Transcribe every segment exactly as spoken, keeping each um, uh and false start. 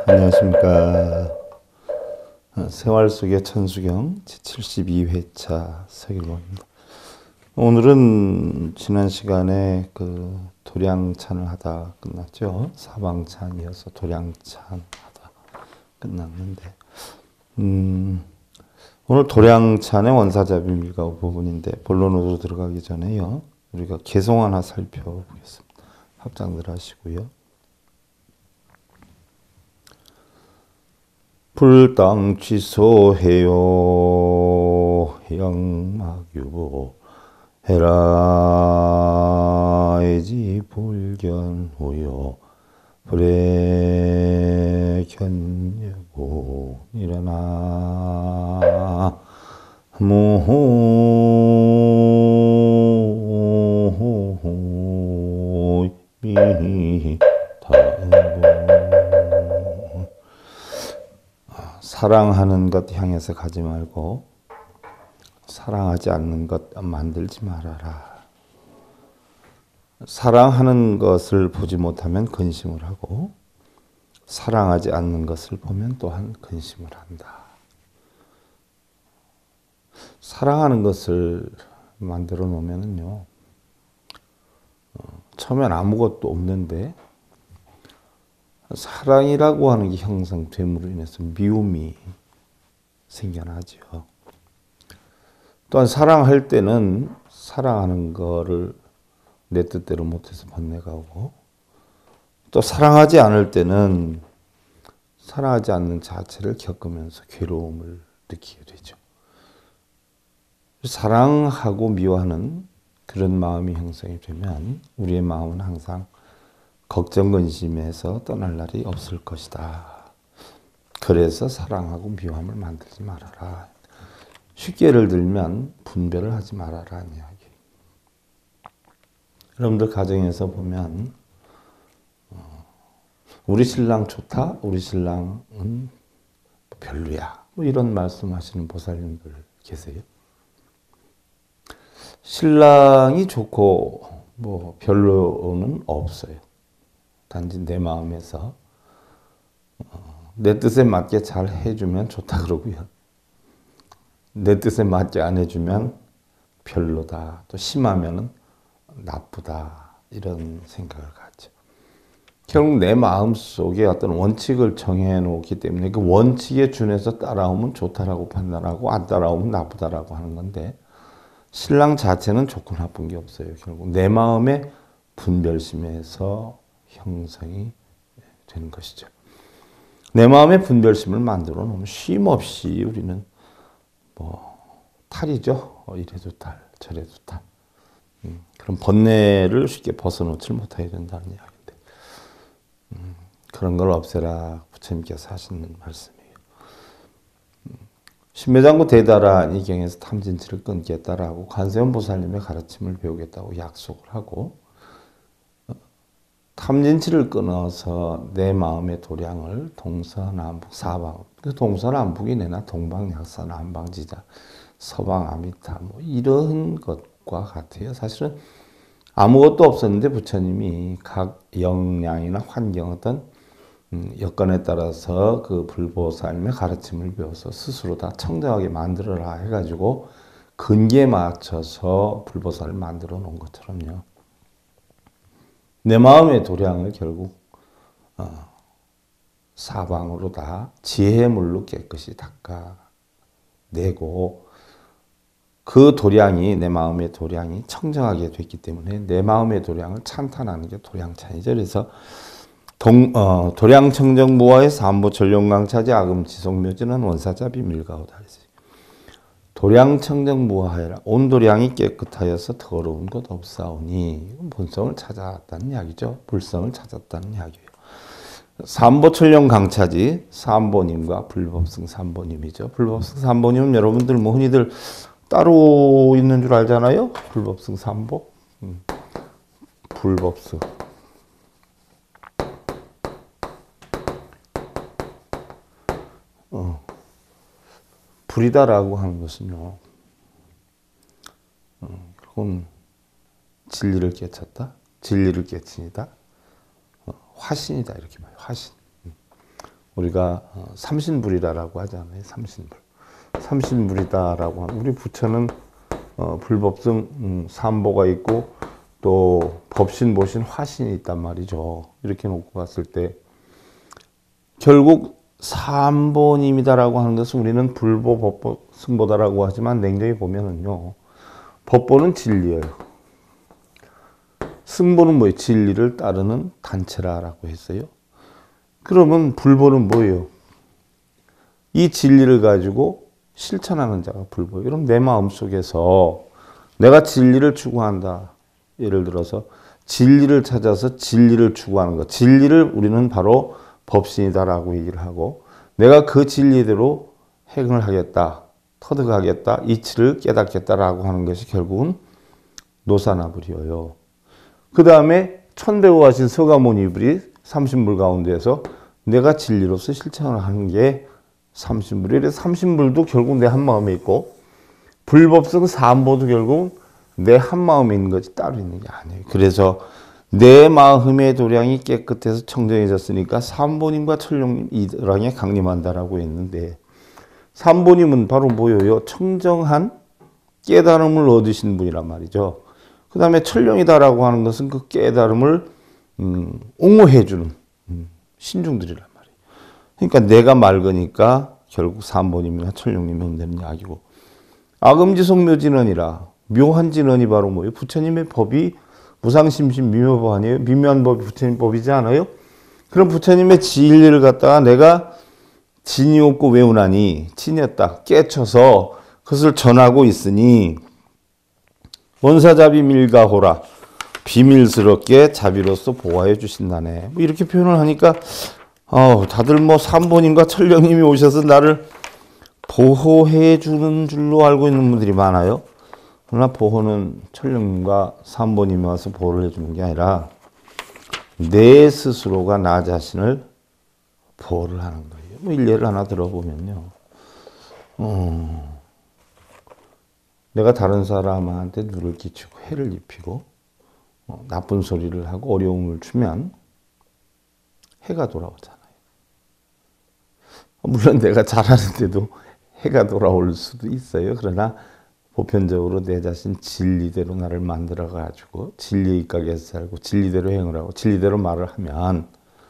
안녕하십니까. 생활 속의 천수경 제칠십이 회차 서길본입니다. 오늘은 지난 시간에 그 도량찬을 하다 끝났죠. 사방찬이어서 도량찬 하다 끝났는데, 음, 오늘 도량찬의 원사자비 밀가우 부분인데 본론으로 들어가기 전에요. 우리가 개송 하나 살펴보겠습니다. 합장들 하시고요. 불당 취소해요. 영막유보 해라이지 불견후요. 불에 견여고 일어나 무미 사랑하는 것 향해서 가지 말고 사랑하지 않는 것 만들지 말아라. 사랑하는 것을 보지 못하면 근심을 하고 사랑하지 않는 것을 보면 또한 근심을 한다. 사랑하는 것을 만들어 놓으면요, 처음엔 아무것도 없는데 사랑이라고 하는 게 형성됨으로 인해서 미움이 생겨나죠. 또한 사랑할 때는 사랑하는 거를 내 뜻대로 못해서 번뇌가고, 또 사랑하지 않을 때는 사랑하지 않는 자체를 겪으면서 괴로움을 느끼게 되죠. 사랑하고 미워하는 그런 마음이 형성이 되면 우리의 마음은 항상 걱정, 근심에서 떠날 날이 없을 것이다. 그래서 사랑하고 미워함을 만들지 말아라. 쉽게 예를 들면 분별을 하지 말아라는 이야기. 여러분들 가정에서 보면 우리 신랑 좋다, 우리 신랑은 별로야, 뭐 이런 말씀하시는 보살님들 계세요. 신랑이 좋고 뭐 별로는 없어요. 단지 내 마음에서 내 뜻에 맞게 잘 해주면 좋다 그러고요. 내 뜻에 맞게 안 해주면 별로다. 또 심하면은 나쁘다. 이런 생각을 갖죠. 결국 내 마음 속에 어떤 원칙을 정해 놓기 때문에 그 원칙에 준해서 따라오면 좋다라고 판단하고 안 따라오면 나쁘다라고 하는 건데, 신랑 자체는 좋고 나쁜 게 없어요. 결국 내 마음의 분별심에서 형성이 되는 것이죠. 내 마음의 분별심을 만들어 놓으면 쉼 없이 우리는 뭐 탈이죠. 이래도 탈, 저래도 탈. 음, 그런 번뇌를 쉽게 벗어놓지 못하게 된다는 이야기인데, 음, 그런 걸 없애라 부처님께서 하시는 말씀이에요. 음, 신묘장구 대다란 이 경에서 탐진치를 끊겠다라고 관세음 보살님의 가르침을 배우겠다고 약속을 하고, 탐진치를 끊어서 내 마음의 도량을 동서남북 사방, 그 동서남북이 내나 동방약사 남방지자 서방 아미타 뭐 이런 것과 같아요. 사실은 아무것도 없었는데 부처님이 각 역량이나 환경 어떤 여건에 따라서 그 불보살님의 가르침을 배워서 스스로 다 청정하게 만들어라 해가지고 근기에 맞춰서 불보살을 만들어 놓은 것처럼요. 내 마음의 도량을 결국 어, 사방으로 다 지혜물로 깨끗이 닦아내고, 그 도량이 내 마음의 도량이 청정하게 됐기 때문에 내 마음의 도량을 찬탄하는 게 도량찬이죠. 그래서 동, 어, 도량청정무화의 삼보 전룡강차지 아금지속묘지는 원사자비 밀가오다. 도량청정무화해라. 온 도량이 깨끗하여서 더러운 것 없사오니 본성을 찾았다는 이야기죠. 불성을 찾았다는 이야기예요. 삼보천령 강차지 삼보님과 불법승 삼보님이죠. 불법승 삼보님은 여러분들 뭐 흔히들 따로 있는 줄 알잖아요. 불법승 삼보. 음. 불법승. 어. 불이다라고 하는 것은요, 어, 그건 진리를 깨쳤다, 진리를 깨친이다, 어, 화신이다 이렇게 봐요. 화신. 우리가 삼신불이다라고 하잖아요. 삼신불. 삼신불이다라고 하면 우리 부처는 어, 불법성 음, 삼보가 있고 또 법신, 보신, 화신이 있단 말이죠. 이렇게 놓고 봤을 때 결국 삼보님이다라고 하는 것은 우리는 불보, 법보, 승보다라고 하지만 냉정히 보면은요. 법보는 진리예요. 승보는 뭐예요? 진리를 따르는 단체라고 했어요. 그러면 불보는 뭐예요? 이 진리를 가지고 실천하는 자가 불보예요. 그럼 내 마음속에서 내가 진리를 추구한다. 예를 들어서 진리를 찾아서 진리를 추구하는 것. 진리를 우리는 바로 법신이다라고 얘기를 하고 내가 그 진리대로 행을 하겠다. 터득하겠다. 이치를 깨닫겠다라고 하는 것이 결국은 노사나불이어요. 그 다음에 천대고 하신 서가모니불이 삼신불 가운데에서 내가 진리로서 실천을 하는 게 삼신불이에요. 그래서 삼신불도 결국 내 한마음에 있고 불법성 삼보도 결국 내 한마음에 있는 거지 따로 있는 게 아니에요. 그래서 내 마음의 도량이 깨끗해서 청정해졌으니까 삼보님과 천룡님 이 도량에 강림한다라고 했는데 삼보님은 바로 뭐예요? 청정한 깨달음을 얻으신 분이란 말이죠. 그 다음에 천룡이다라고 하는 것은 그 깨달음을 음, 옹호해주는 음, 신중들이란 말이에요. 그러니까 내가 맑으니까 결국 삼보님이나 천룡님이 흔드는 이야기고 악음지속묘진언이라 묘한 진언이 바로 뭐예요? 부처님의 법이 무상심심 미묘법 아니에요? 미묘한 법이 부처님 법이지 않아요? 그럼 부처님의 진리를 갖다가 내가 진이 없고 외우나니 진이었다 깨쳐서 그것을 전하고 있으니 원사자비 밀가호라 비밀스럽게 자비로서 보호해 주신다네. 뭐 이렇게 표현을 하니까 어, 다들 뭐 삼보님과 천령님이 오셔서 나를 보호해 주는 줄로 알고 있는 분들이 많아요. 그러나 보호는 천령님과 삼보님이 와서 보호를 해주는 게 아니라 내 스스로가 나 자신을 보호를 하는 거예요. 뭐 일례를 하나 들어보면요. 어, 내가 다른 사람한테 누를 끼치고 해를 입히고 어, 나쁜 소리를 하고 어려움을 주면 해가 돌아오잖아요. 물론 내가 잘하는데도 해가 돌아올 수도 있어요. 그러나 보편적으로 내 자신 진리대로 나를 만들어가지고 진리의 입각에서 살고 진리대로 행을 하고 진리대로 말을 하면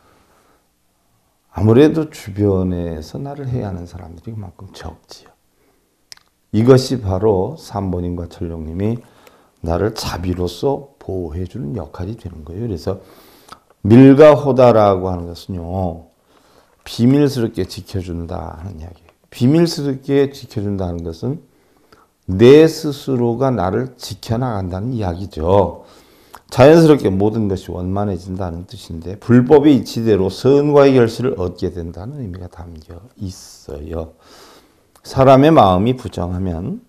아무래도 주변에서 나를 해하는 사람들이 그만큼 적지요. 이것이 바로 삼보님과 천룡님이 나를 자비로서 보호해주는 역할이 되는 거예요. 그래서 밀가호다라고 하는 것은요. 비밀스럽게 지켜준다 하는 이야기예요. 비밀스럽게 지켜준다는 것은 내 스스로가 나를 지켜나간다는 이야기죠. 자연스럽게 모든 것이 원만해진다는 뜻인데 불법의 이치대로 선과의 결실을 얻게 된다는 의미가 담겨 있어요. 사람의 마음이 부정하면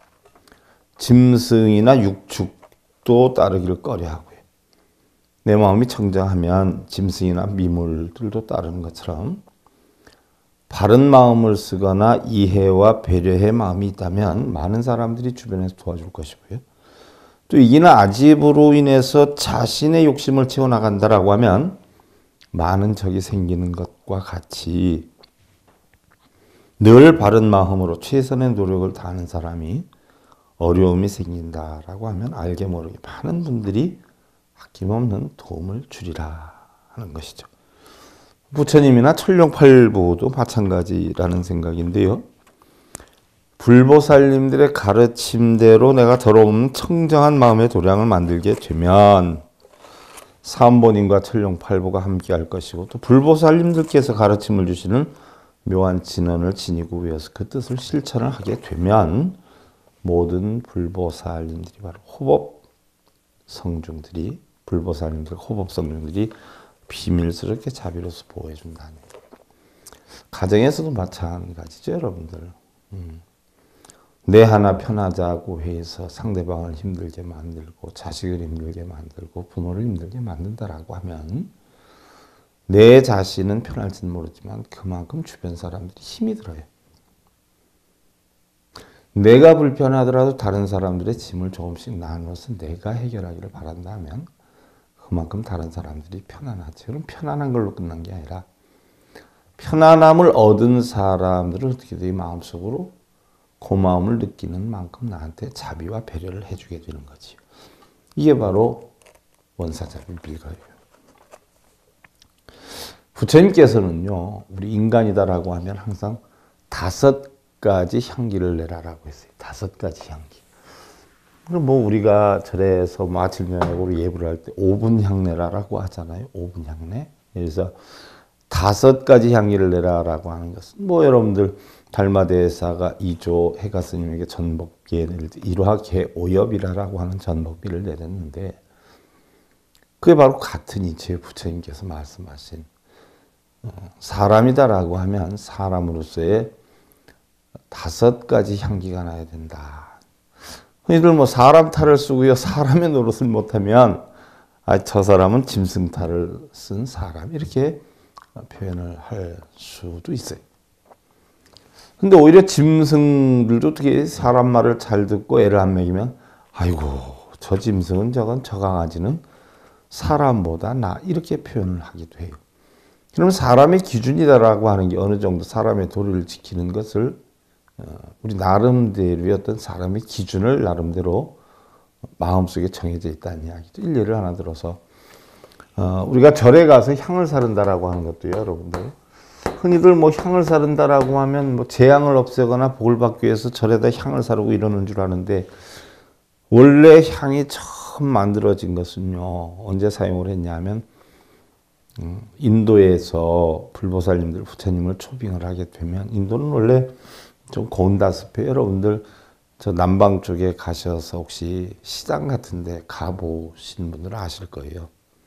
짐승이나 육축도 따르기를 꺼려하고요. 내 마음이 청정하면 짐승이나 미물들도 따르는 것처럼 바른 마음을 쓰거나 이해와 배려의 마음이 있다면 많은 사람들이 주변에서 도와줄 것이고요. 또 이기나 아집으로 인해서 자신의 욕심을 채워나간다라고 하면 많은 적이 생기는 것과 같이 늘 바른 마음으로 최선의 노력을 다하는 사람이 어려움이 생긴다라고 하면 알게 모르게 많은 분들이 아낌없는 도움을 주리라 하는 것이죠. 부처님이나 천룡팔부도 마찬가지라는 생각인데요. 불보살님들의 가르침대로 내가 더러운 청정한 마음의 도량을 만들게 되면 삼보님과 천룡팔부가 함께 할 것이고 또 불보살님들께서 가르침을 주시는 묘한 진언을 지니고 위해서 그 뜻을 실천을 하게 되면 모든 불보살님들이 바로 호법 성중들이 불보살님들 호법 성중들이 비밀스럽게 자비로서 보호해 준다는 거예요. 가정에서도 마찬가지죠, 여러분들. 음. 내 하나 편하자고 해서 상대방을 힘들게 만들고 자식을 힘들게 만들고 부모를 힘들게 만든다라고 하면 내 자신은 편할지는 모르지만 그만큼 주변 사람들이 힘이 들어요. 내가 불편하더라도 다른 사람들의 짐을 조금씩 나눠서 내가 해결하기를 바란다면 그만큼 다른 사람들이 편안하죠. 그럼 편안한 걸로 끝난 게 아니라 편안함을 얻은 사람들은 어떻게 돼요? 마음속으로 고마움을 느끼는 만큼 나한테 자비와 배려를 해주게 되는 거지. 이게 바로 원사자비 밀가루예요. 부처님께서는요, 우리 인간이다라고 하면 항상 다섯 가지 향기를 내라라고 했어요. 다섯 가지 향기. 그럼 뭐 우리가 절에서 뭐 아침 저녁으로 예불을 할 때 오 분 향내라라고 하잖아요. 오 분 향내. 그래서 다섯 가지 향기를 내라라고 하는 것은 뭐 여러분들 달마대사가 이조 해가 스님에게 전복비에 내릴 때 일화계 오엽이라고 하는 전복비를 내렸는데 그게 바로 같은 이치의 부처님께서 말씀하신 사람이다라고 하면 사람으로서의 다섯 가지 향기가 나야 된다. 흔히들 뭐 사람 탈을 쓰고요. 사람의 노릇을 못하면 아, 저 사람은 짐승 탈을 쓴 사람 이렇게 표현을 할 수도 있어요. 근데 오히려 짐승들도 어떻게 사람 말을 잘 듣고 애를 안 먹이면 아이고 저 짐승은 저건 저 강아지는 사람보다 나 이렇게 표현을 하기도 해요. 그러면 사람의 기준이다라고 하는 게 어느 정도 사람의 도리를 지키는 것을 우리 나름대로의 어떤 사람의 기준을 나름대로 마음속에 정해져 있다는 이야기죠. 일례를 하나 들어서 어, 우리가 절에 가서 향을 사른다라고 하는 것도요, 여러분들. 흔히들 뭐 향을 사른다라고 하면 뭐 재앙을 없애거나 복을 받기 위해서 절에다 향을 사르고 이러는 줄 아는데 원래 향이 처음 만들어진 것은요, 언제 사용을 했냐면 인도에서 불보살님들 부처님을 초빙을 하게 되면 인도는 원래 좀 고운다습해요. 여러분들 저 남방 쪽에 가셔서 혹시 시장 같은 데 가보신 분들은 아실 거예요.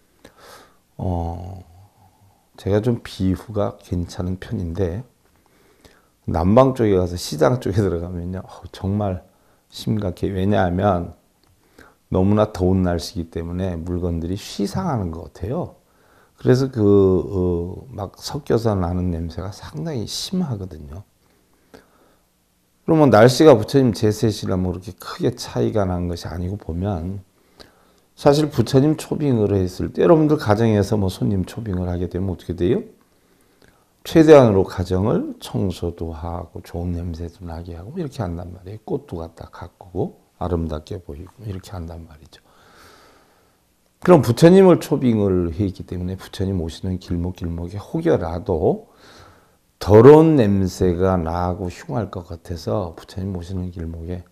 어, 제가 좀 비후가 괜찮은 편인데 남방 쪽에 가서 시장 쪽에 들어가면요. 어, 정말 심각해. 왜냐하면 너무나 더운 날씨이기 때문에 물건들이 쉬상하는 것 같아요. 그래서 그, 어, 막 섞여서 나는 냄새가 상당히 심하거든요. 그러면 날씨가 부처님 제셋이라면 그렇게 크게 차이가 난 것이 아니고 보면 사실 부처님 초빙을 했을 때 여러분들 가정에서 뭐 손님 초빙을 하게 되면 어떻게 돼요? 최대한으로 가정을 청소도 하고 좋은 냄새도 나게 하고 이렇게 한단 말이에요. 꽃도 갖다 가꾸고 아름답게 보이고 이렇게 한단 말이죠. 그럼 부처님을 초빙을 했기 때문에 부처님 오시는 길목길목에 혹여라도 더러운 냄새가 나고 흉할 것 같아서 부처님 오시는 길목에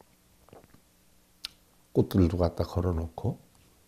꽃들도 갖다 걸어놓고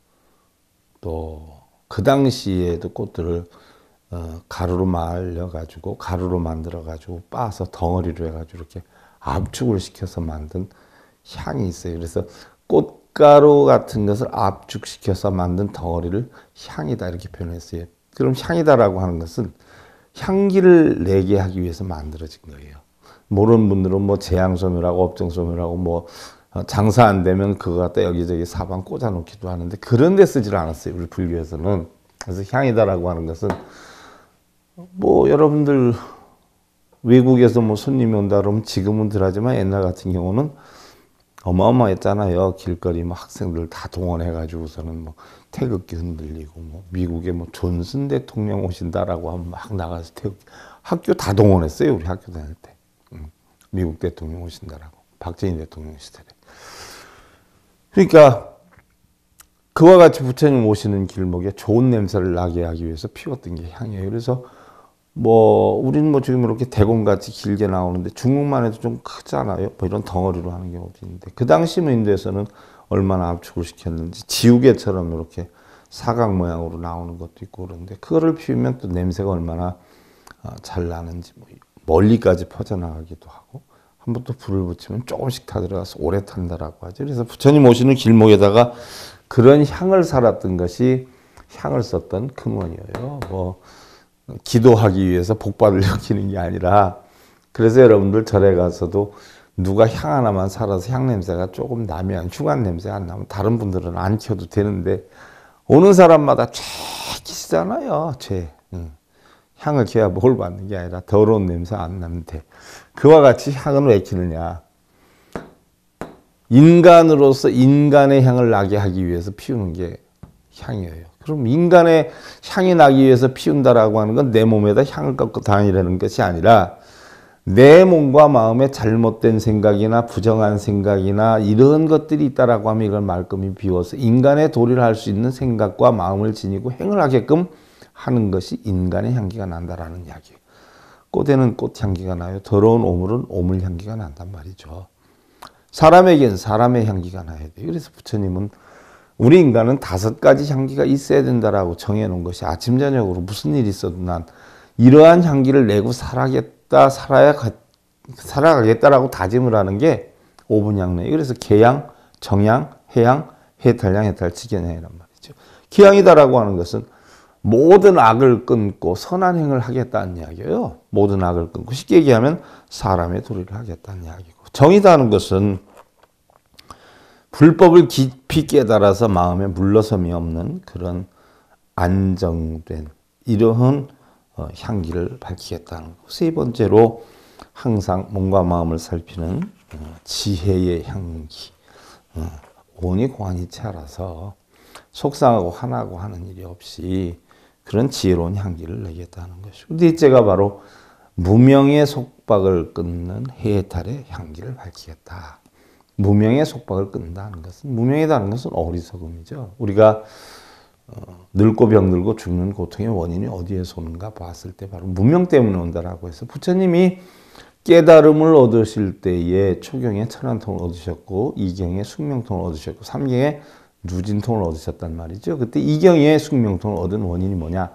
또 그 당시에도 꽃들을 어, 가루로 말려가지고 가루로 만들어가지고 빻아서 덩어리로 해가지고 이렇게 압축을 시켜서 만든 향이 있어요. 그래서 꽃가루 같은 것을 압축시켜서 만든 덩어리를 향이다 이렇게 표현했어요. 그럼 향이다라고 하는 것은 향기를 내게 하기 위해서 만들어진 거예요. 모르는 분들은 뭐 재앙소멸하고 업정소멸하고 뭐 장사 안 되면 그거 갖다 여기저기 사방 꽂아 놓기도 하는데 그런 데 쓰질 않았어요. 우리 불교에서는. 그래서 향이다라고 하는 것은 뭐 여러분들 외국에서 뭐 손님이 온다 그러면 지금은 덜하지만 옛날 같은 경우는 어마어마했잖아요. 길거리 뭐 학생들 다 동원해 가지고서는 뭐 태극기 흔들리고 뭐 미국에 뭐 존슨 대통령 오신다라고 하면 막 나가서 태극기 학교 다 동원했어요. 우리 학교 다닐 때. 음, 미국 대통령 오신다라고. 박정희 대통령 시절에. 그러니까 그와 같이 부처님 오시는 길목에 좋은 냄새를 나게 하기 위해서 피웠던 게 향이에요. 그래서 뭐 우리는 뭐 지금 이렇게 대공같이 길게 나오는데 중국만 해도 좀 크잖아요. 뭐 이런 덩어리로 하는 경우도 있는데 그 당시 인도에서는 얼마나 압축을 시켰는지 지우개처럼 이렇게 사각 모양으로 나오는 것도 있고 그런데 그거를 피우면 또 냄새가 얼마나 잘 나는지 뭐 멀리까지 퍼져나가기도 하고 한번 또 불을 붙이면 조금씩 다 들어가서 오래 탄다라고 하죠. 그래서 부처님 오시는 길목에다가 그런 향을 살았던 것이 향을 썼던 근원이에요. 뭐 기도하기 위해서 복 받으려고 기는 게 아니라 그래서 여러분들 절에 가서도 누가 향 하나만 살아서 향 냄새가 조금 나면 흉한 냄새 안 나면 다른 분들은 안 켜도 되는데 오는 사람마다 죄 키시잖아요. 죄. 응. 향을 켜야 뭘 받는 게 아니라 더러운 냄새 안 나면 돼. 그와 같이 향은 왜 키느냐. 인간으로서 인간의 향을 나게 하기 위해서 피우는 게 향이에요. 그럼 인간의 향이 나기 위해서 피운다라고 하는 건 내 몸에다 향을 꺾고 다니라는 것이 아니라 내 몸과 마음에 잘못된 생각이나 부정한 생각이나 이런 것들이 있다라고 하면 이걸 말끔히 비워서 인간의 도리를 할 수 있는 생각과 마음을 지니고 행을 하게끔 하는 것이 인간의 향기가 난다라는 이야기예요. 꽃에는 꽃 향기가 나요. 더러운 오물은 오물 향기가 난단 말이죠. 사람에겐 사람의 향기가 나야 돼요. 그래서 부처님은 우리 인간은 다섯 가지 향기가 있어야 된다라고 정해놓은 것이 아침 저녁으로 무슨 일이 있어도 난 이러한 향기를 내고 살아겠다, 살아야 살아가겠다라고 다짐을 하는 게 오분향내예요. 그래서 계향, 정향, 해향, 해탈향, 해탈직연향이란 말이죠. 기향이다라고 하는 것은 모든 악을 끊고 선한 행을 하겠다는 이야기예요. 모든 악을 끊고 쉽게 얘기하면 사람의 도리를 하겠다는 이야기고, 정이다는 것은 불법을 깊이 깨달아서 마음에 물러섬이 없는 그런 안정된 이러한 향기를 밝히겠다는 것. 세 번째로 항상 몸과 마음을 살피는 지혜의 향기. 온이 공안이치 알아서 속상하고 화나고 하는 일이 없이 그런 지혜로운 향기를 내겠다는 것이고, 넷째가 바로 무명의 속박을 끊는 해탈의 향기를 밝히겠다. 무명의 속박을 끊는다는 것은, 무명이라는 것은 어리석음이죠. 우리가 늙고 병들고 죽는 고통의 원인이 어디에서 오는가 봤을 때 바로 무명 때문에 온다라고 해서 부처님이 깨달음을 얻으실 때에 초경에 천안통을 얻으셨고 이경에 숙명통을 얻으셨고 삼경에 누진통을 얻으셨단 말이죠. 그때 이경에 숙명통을 얻은 원인이 뭐냐?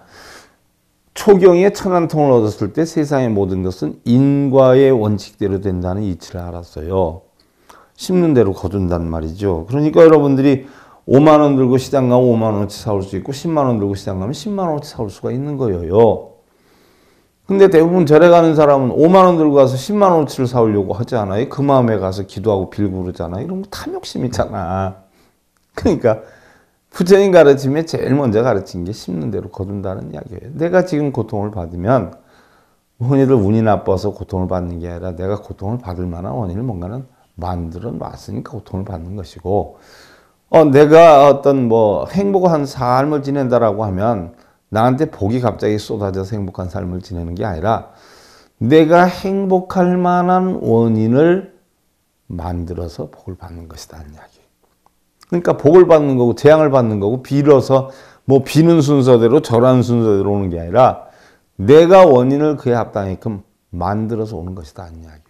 초경에 천안통을 얻었을 때 세상의 모든 것은 인과의 원칙대로 된다는 이치를 알았어요. 심는 대로 거둔단 말이죠. 그러니까 여러분들이 오만 원 들고 시장 가면 오만 원어치 사올 수 있고 십만 원 들고 시장 가면 십만 원어치 사올 수가 있는 거예요. 근데 대부분 절에 가는 사람은 오만 원 들고 가서 십만 원어치를 사오려고 하지 않아요? 그 마음에 가서 기도하고 빌고 그러잖아요. 이런 거 탐욕심이잖아. 그러니까 부처님 가르침에 제일 먼저 가르친 게 심는 대로 거둔다는 이야기예요. 내가 지금 고통을 받으면 흔히들 운이 나빠서 고통을 받는 게 아니라 내가 고통을 받을 만한 원인을 뭔가는 만들어 놨으니까 고통을 받는 것이고, 어, 내가 어떤 뭐 행복한 삶을 지낸다라고 하면 나한테 복이 갑자기 쏟아져서 행복한 삶을 지내는 게 아니라 내가 행복할 만한 원인을 만들어서 복을 받는 것이다 는 이야기. 그러니까 복을 받는 거고 재앙을 받는 거고 빌어서 뭐 비는 순서대로 절하는 순서대로 오는 게 아니라 내가 원인을 그에 합당하게끔 만들어서 오는 것이다 는 이야기.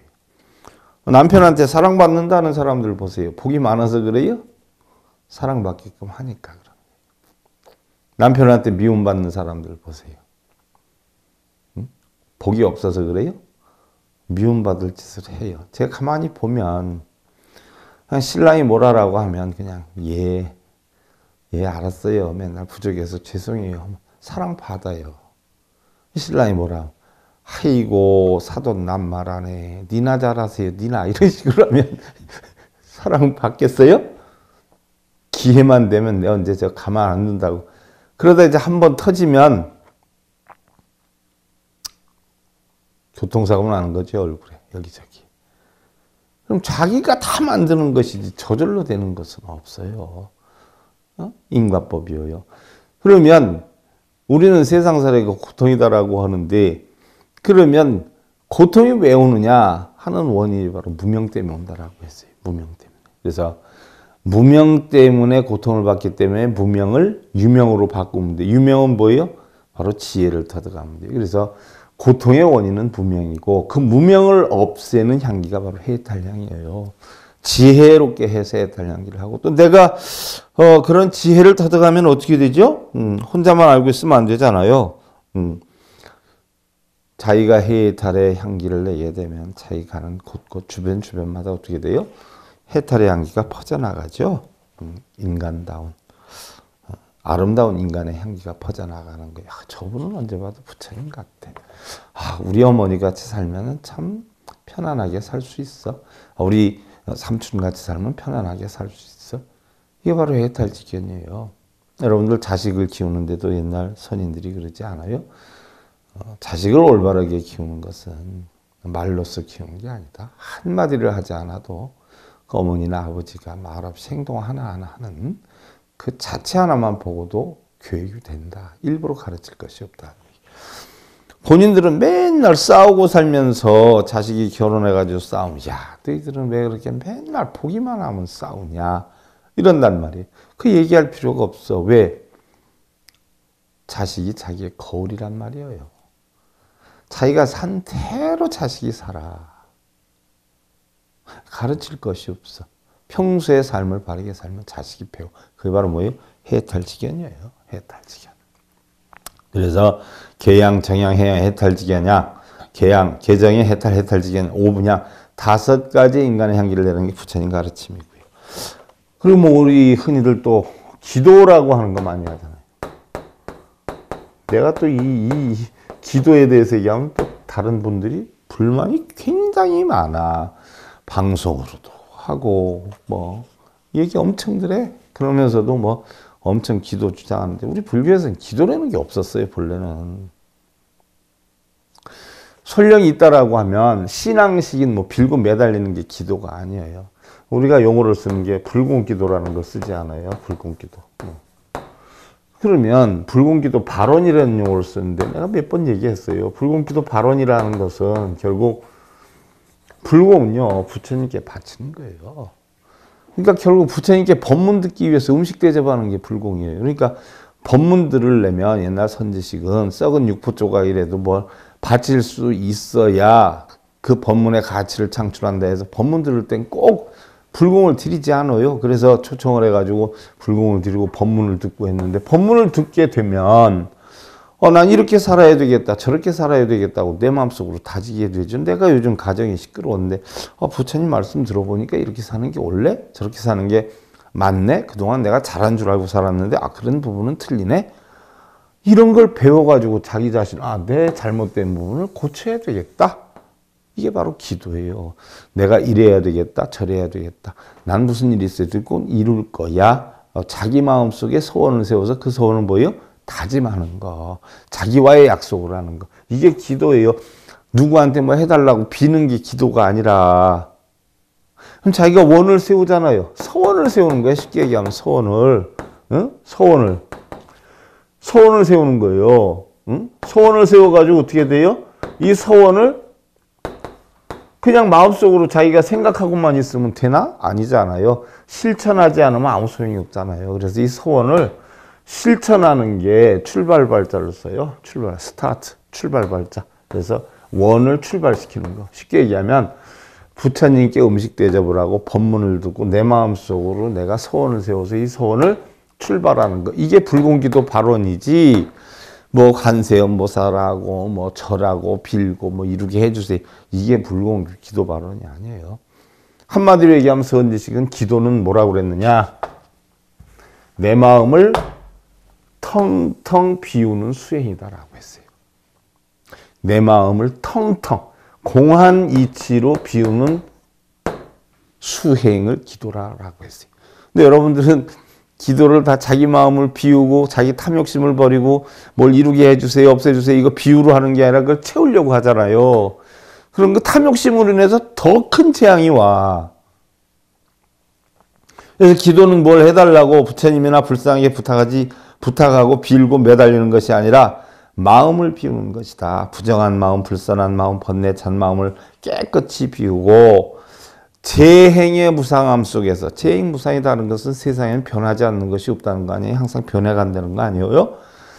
남편한테 사랑받는다는 사람들 보세요. 복이 많아서 그래요? 사랑받게끔 하니까 그런 거예요. 남편한테 미움받는 사람들 보세요. 응? 복이 없어서 그래요? 미움받을 짓을 해요. 제가 가만히 보면 그냥 신랑이 뭐라라고 하면 그냥 예, 예 알았어요. 맨날 부족해서 죄송해요. 사랑받아요. 신랑이 뭐라 아이고 사돈 남 말 안 해. 니나 잘하세요. 니나 이런 식으로 하면 사랑받겠어요? 기회만 되면 내가 언제 저 가만 안 둔다고. 그러다 이제 한번 터지면 교통사고 나는 거죠. 얼굴에 여기저기. 그럼 자기가 다 만드는 것이지 저절로 되는 것은 없어요. 어? 인과법이에요. 그러면 우리는 세상 살이가 고통이다라고 하는데, 그러면 고통이 왜 오느냐 하는 원인이 바로 무명 때문에 온다라고 했어요. 무명 때문에. 그래서 무명 때문에 고통을 받기 때문에 무명을 유명으로 바꾸면 돼요. 유명은 뭐예요? 바로 지혜를 터득하면 돼요. 그래서 고통의 원인은 무명이고 그 무명을 없애는 향기가 바로 해탈향이에요. 지혜롭게 해서 해탈향기를 하고, 또 내가 어, 그런 지혜를 터득하면 어떻게 되죠? 음, 혼자만 알고 있으면 안 되잖아요. 음, 자기가 해탈의 향기를 내게 되면 자기 가는 곳곳 주변 주변마다 어떻게 돼요? 해탈의 향기가 퍼져나가죠. 음, 인간다운 어, 아름다운 인간의 향기가 퍼져나가는 거예요. 아, 저분은 언제 봐도 부처님 같아. 아, 우리 어머니 같이 살면 참 편안하게 살 수 있어. 아, 우리 삼촌 같이 살면 편안하게 살 수 있어. 이게 바로 해탈직견이에요. 여러분들 자식을 키우는데도 옛날 선인들이 그러지 않아요? 어, 자식을 올바르게 키우는 것은 말로써 키우는 게 아니다. 한마디를 하지 않아도 그 어머니나 아버지가 말 없이 행동 하나하나 하는 그 자체 하나만 보고도 교육이 된다. 일부러 가르칠 것이 없다. 본인들은 맨날 싸우고 살면서 자식이 결혼해가지고 싸우면, 야, 너희들은 왜 그렇게 맨날 보기만 하면 싸우냐, 이런단 말이에요. 그 얘기할 필요가 없어. 왜? 자식이 자기의 거울이란 말이에요. 자기가 산 대로 자식이 살아. 가르칠 것이 없어. 평소의 삶을 바르게 살면 자식이 배워. 그게 바로 뭐예요? 해탈지견이에요. 해탈지견. 그래서 계양, 정양, 해양, 해탈지견양, 계양, 계정의 해탈, 해탈지견, 오분양, 다섯 가지 인간의 향기를 내는 게 부처님 가르침이고요. 그리고 뭐 우리 흔히들 또 기도라고 하는 거 많이 하잖아요. 내가 또 이, 이 기도에 대해서 얘기하면 또 다른 분들이 불만이 굉장히 많아. 방송으로도 하고 뭐 얘기 엄청들 해. 그러면서도 뭐 엄청 기도 주장하는데, 우리 불교에서는 기도라는 게 없었어요. 본래는 설령이 있다라고 하면 신앙식인 뭐 빌고 매달리는 게 기도가 아니에요. 우리가 용어를 쓰는 게 불공기도라는 걸 쓰지 않아요. 불공기도. 그러면 불공기도 발언이라는 용어를 쓰는데, 내가 몇 번 얘기했어요. 불공기도 발언이라는 것은 결국 불공은요, 부처님께 바치는 거예요. 그러니까 결국 부처님께 법문 듣기 위해서 음식 대접하는 게 불공이에요. 그러니까 법문 들으려면 옛날 선지식은 썩은 육포 조각이라도 뭘 바칠 수 있어야 그 법문의 가치를 창출한다 해서 법문 들을 땐 꼭 불공을 드리지 않아요. 그래서 초청을 해가지고 불공을 드리고 법문을 듣고 했는데, 법문을 듣게 되면 어, 난 이렇게 살아야 되겠다, 저렇게 살아야 되겠다고 내 마음속으로 다지게 되죠. 내가 요즘 가정이 시끄러웠는데 어, 부처님 말씀 들어보니까 이렇게 사는 게 옳네? 저렇게 사는 게 맞네? 그동안 내가 잘한 줄 알고 살았는데 아, 그런 부분은 틀리네? 이런 걸 배워가지고 자기 자신, 아, 내 잘못된 부분을 고쳐야 되겠다. 이게 바로 기도예요. 내가 이래야 되겠다, 저래야 되겠다. 난 무슨 일이 있어도 꼭 이룰 거야. 어, 자기 마음속에 소원을 세워서 그 소원을 뭐예요? 다짐하는 거. 자기와의 약속을 하는 거. 이게 기도예요. 누구한테 뭐 해달라고 비는 게 기도가 아니라, 그럼 자기가 원을 세우잖아요. 서원을 세우는 거예요. 쉽게 얘기하면 서원을. 응? 서원을. 서원을 세우는 거예요. 응? 서원을 세워가지고 어떻게 돼요? 이 서원을 그냥 마음속으로 자기가 생각하고만 있으면 되나? 아니잖아요. 실천하지 않으면 아무 소용이 없잖아요. 그래서 이 서원을 실천하는 게 출발 발자를 써요. 출발, 스타트, 출발 발자. 그래서 원을 출발시키는 거. 쉽게 얘기하면 부처님께 음식 대접을 하고 법문을 듣고 내 마음속으로 내가 서원을 세워서 이 서원을 출발하는 거. 이게 불공기도 발언이지, 뭐 관세음보살하고 뭐 절하고 빌고 뭐 이루게 해주세요. 이게 불공기도 발언이 아니에요. 한마디로 얘기하면 선지식은 기도는 뭐라고 그랬느냐? 내 마음을 텅텅 비우는 수행이다라고 했어요. 내 마음을 텅텅 공한 이치로 비우는 수행을 기도라고 했어요. 근데 여러분들은 기도를 다 자기 마음을 비우고 자기 탐욕심을 버리고 뭘 이루게 해주세요, 없애주세요, 이거 비유로 하는 게 아니라 그걸 채우려고 하잖아요. 그런 그 탐욕심으로 인해서 더 큰 재앙이 와. 그래서 기도는 뭘 해달라고 부처님이나 불쌍하게 부탁하지, 부탁하고 빌고 매달리는 것이 아니라 마음을 비우는 것이다. 부정한 마음, 불선한 마음, 번뇌 찬 마음을 깨끗이 비우고, 재행의 무상함 속에서, 재행 무상이라는 것은 세상에는 변하지 않는 것이 없다는 거 아니에요? 항상 변해간다는 거 아니에요?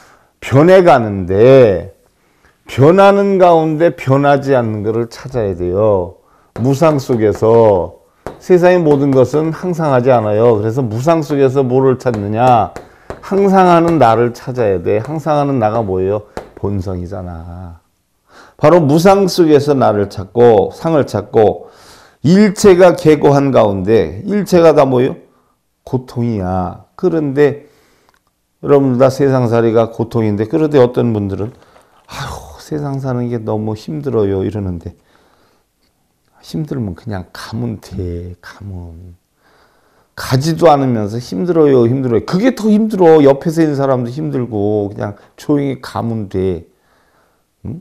변해가는데, 변하는 가운데 변하지 않는 것을 찾아야 돼요. 무상 속에서 세상의 모든 것은 항상하지 않아요. 그래서 무상 속에서 뭐를 찾느냐? 항상하는 나를 찾아야 돼. 항상하는 나가 뭐예요? 본성이잖아. 바로 무상 속에서 나를 찾고 상을 찾고, 일체가 계고한 가운데 일체가 다 뭐예요? 고통이야. 그런데 여러분들 다 세상살이가 고통인데, 그런데 어떤 분들은 아휴, 세상 사는 게 너무 힘들어요 이러는데, 힘들면 그냥 가면 돼. 가면 가지도 않으면서 힘들어요 힘들어요 그게 더 힘들어. 옆에서 있는 사람도 힘들고 그냥 조용히 가면 돼. 응?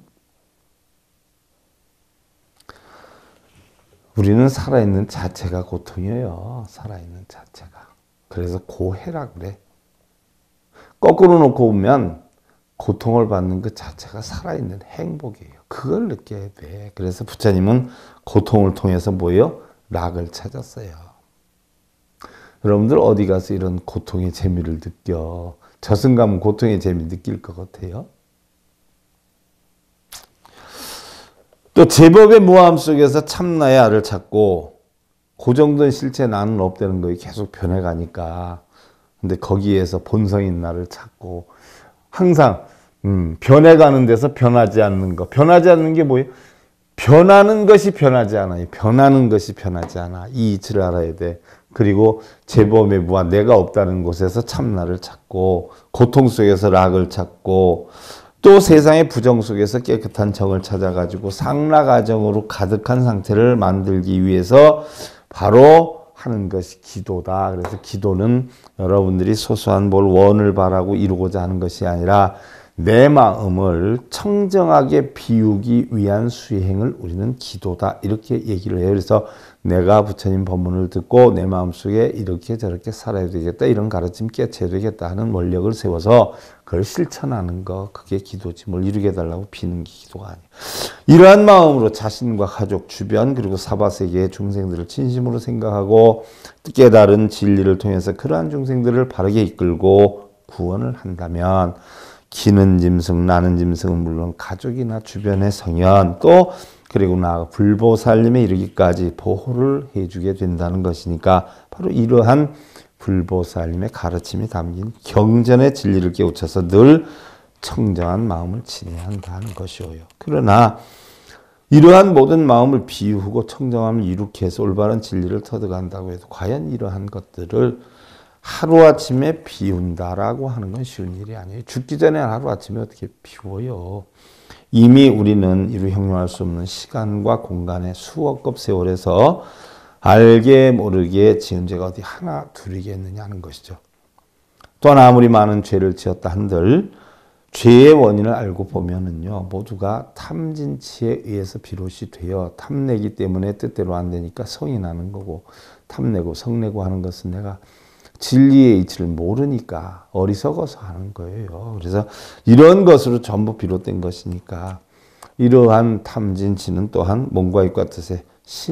우리는 살아있는 자체가 고통이에요. 살아있는 자체가. 그래서 고해라 그래. 거꾸로 놓고 보면 고통을 받는 것 자체가 살아있는 행복이에요. 그걸 느껴야 돼. 그래서 부처님은 고통을 통해서 뭐예요? 락을 찾았어요. 여러분들 어디 가서 이런 고통의 재미를 느껴? 저승 가면 고통의 재미 느낄 것 같아요? 또 제법의 무함 속에서 참나의 알을 찾고 고정된 실체 나는 없다는 거에 계속 변해가니까 근데 거기에서 본성인 나를 찾고 항상 음, 변해가는 데서 변하지 않는 거. 변하지 않는 게 뭐예요? 변하는 것이 변하지 않아요. 변하는 것이 변하지 않아. 이 이치를 알아야 돼. 그리고 제법의 무한 내가 없다는 곳에서 참나를 찾고 고통 속에서 락을 찾고 또 세상의 부정 속에서 깨끗한 정을 찾아가지고 상락아정으로 가득한 상태를 만들기 위해서 바로 하는 것이 기도다. 그래서 기도는 여러분들이 소소한 뭘 원을 바라고 이루고자 하는 것이 아니라 내 마음을 청정하게 비우기 위한 수행을 우리는 기도다. 이렇게 얘기를 해요. 그래서 내가 부처님 법문을 듣고 내 마음속에 이렇게 저렇게 살아야 되겠다. 이런 가르침 깨쳐야 되겠다 하는 원력을 세워서 그걸 실천하는 거. 그게 기도지. 뭘 이루게 해달라고 비는 게 기도가 아니에요. 이러한 마음으로 자신과 가족, 주변 그리고 사바세계의 중생들을 진심으로 생각하고 깨달은 진리를 통해서 그러한 중생들을 바르게 이끌고 구원을 한다면 기는 짐승, 나는 짐승은 물론 가족이나 주변의 성현 또 그리고 나아가 불보살님에 이르기까지 보호를 해주게 된다는 것이니까 바로 이러한 불보살님의 가르침이 담긴 경전의 진리를 깨우쳐서 늘 청정한 마음을 지내야 한다는 것이오요. 그러나 이러한 모든 마음을 비우고 청정함을 이룩해 해서 올바른 진리를 터득한다고 해도 과연 이러한 것들을 하루아침에 비운다라고 하는 건 쉬운 일이 아니에요. 죽기 전에 하루아침에 어떻게 비워요. 이미 우리는 이루 형용할 수 없는 시간과 공간의 수억급 세월에서 알게 모르게 지은 죄가 어디 하나 둘이겠느냐 하는 것이죠. 또한 아무리 많은 죄를 지었다 한들 죄의 원인을 알고 보면은요, 모두가 탐진치에 의해서 비롯이 되어 탐내기 때문에 뜻대로 안 되니까 성이 나는 거고 탐내고 성내고 하는 것은 내가 진리의 이치를 모르니까 어리석어서 하는 거예요. 그래서 이런 것으로 전부 비롯된 것이니까 이러한 탐진치는 또한 몸과 입과 뜻의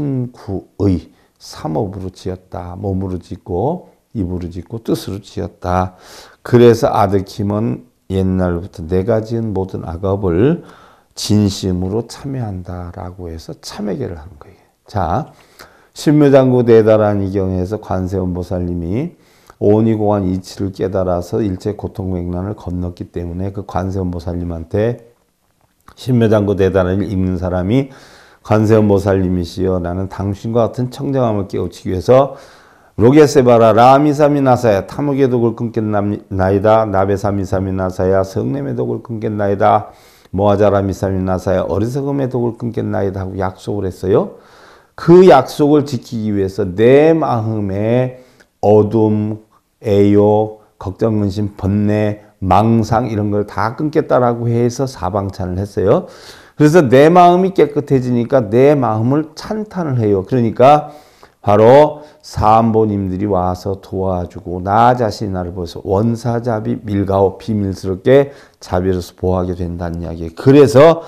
신구의 삼업으로 지었다. 몸으로 짓고 입으로 짓고 뜻으로 지었다. 그래서 아득힘은 옛날부터 내가 지은 모든 악업을 진심으로 참여한다라고 해서 참회계를 하는 거예요. 자, 신묘장구 대다란 이경에서 관세음보살님이 오니공한 이치를 깨달아서 일체 고통백난을 건넜기 때문에 그 관세음보살님한테 신묘장구 대다란을 읽는 사람이 관세음보살님이시여 나는 당신과 같은 청정함을 깨우치기 위해서 로게세바라 라미사미 나사야 탐욕의 독을 끊겠나이다 나베사미사미 나사야 성냄의 독을 끊겠나이다 모아자라미사미 나사야 어리석음의 독을 끊겠나이다 하고 약속을 했어요. 그 약속을 지키기 위해서 내 마음에 어둠, 애요, 걱정, 근심, 번뇌, 망상 이런 걸 다 끊겠다라고 해서 사방찬을 했어요. 그래서 내 마음이 깨끗해지니까 내 마음을 찬탄을 해요. 그러니까 바로 사암보님들이 와서 도와주고 나 자신이 나를 보여서 원사자비 밀가오 비밀스럽게 자비로서 보호하게 된다는 이야기예요. 그래서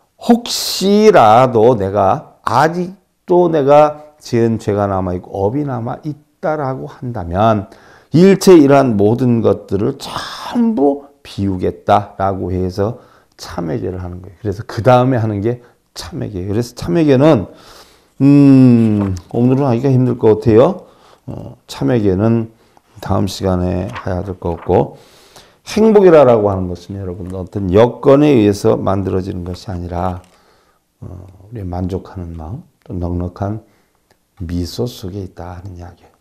혹시라도 내가 아직도 내가 지은 죄가 남아있고 업이 남아있다라고 한다면 일체 이러한 모든 것들을 전부 비우겠다라고 해서 참회계를 하는 거예요. 그래서 그 다음에 하는 게 참회계예요. 그래서 참회계는 음, 오늘은 하기가 힘들 것 같아요. 어, 참회계는 다음 시간에 해야 될 것 같고 행복이라고 하는 것은 여러분 어떤 여건에 의해서 만들어지는 것이 아니라 어, 우리의 만족하는 마음 또 넉넉한 미소 속에 있다 하는 이야기예요.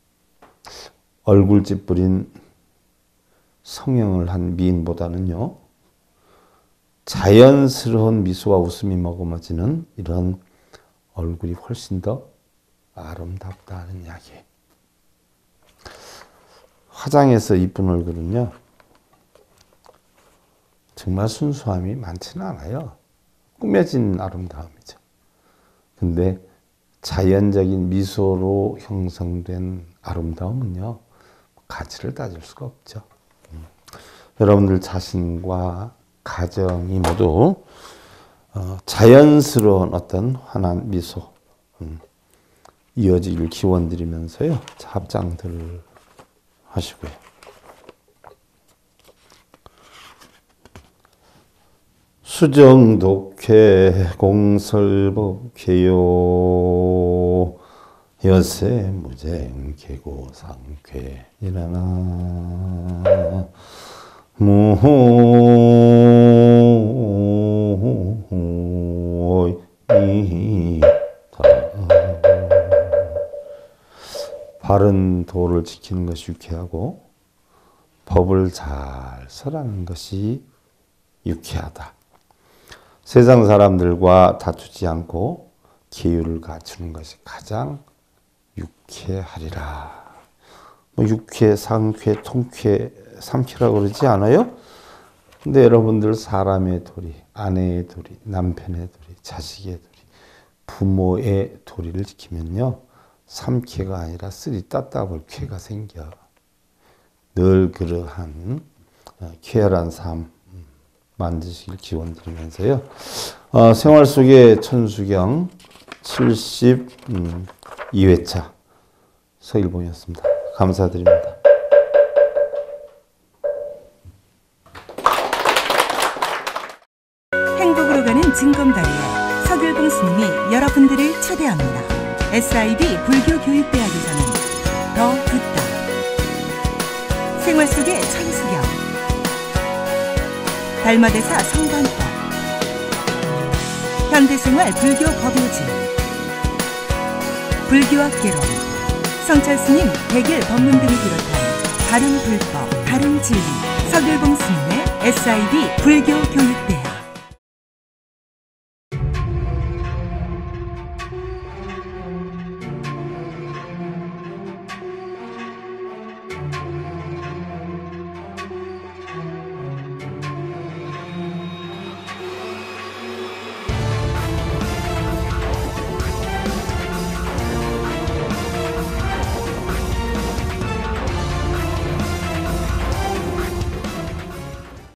얼굴 찌푸린 성형을 한 미인보다는요. 자연스러운 미소와 웃음이 머금어지는 이런 얼굴이 훨씬 더 아름답다는 이야기예요. 화장해서 이쁜 얼굴은요. 정말 순수함이 많지는 않아요. 꾸며진 아름다움이죠. 근데 자연적인 미소로 형성된 아름다움은요. 가치를 따질 수가 없죠. 여러분들 자신과 가정이 모두 어, 자연스러운 어떤 환한 미소 음, 이어지기를 기원드리면서요. 자, 합장들 하시고요. 수정독회 공설법회요 여세무쟁 계고상쾌 일어나 무이다. 바른 도를 지키는 것이 유쾌하고 법을 잘 설하는 것이 유쾌하다. 세상 사람들과 다투지 않고 계율을 갖추는 것이 가장 유쾌하리라. 뭐 유쾌, 상쾌, 통쾌, 삼쾌라고 그러지 않아요? 근데 여러분들 사람의 도리, 아내의 도리, 남편의 도리, 자식의 도리, 부모의 도리를 지키면요. 삼쾌가 아니라 쓰리 따따블 쾌가 생겨. 늘 그러한 쾌활한 삶 만드시길 기원드리면서요. 어, 생활 속의 천수경 칠십이 회차 서일봉이었습니다. 감사드립니다. 행복으로 가는 징검다리에 서길봉 스님이 여러분들을 초대합니다. 에스아이비 불교교육대학에서는 더 듣다, 생활 속의 천수경, 달마대사 성관법, 현대생활 불교 법요지, 불교학개론, 성찰스님 백일 법문 등을 비롯한 다른 불법, 다른 진리, 서길봉 스님의 에스아이비 불교교육대학.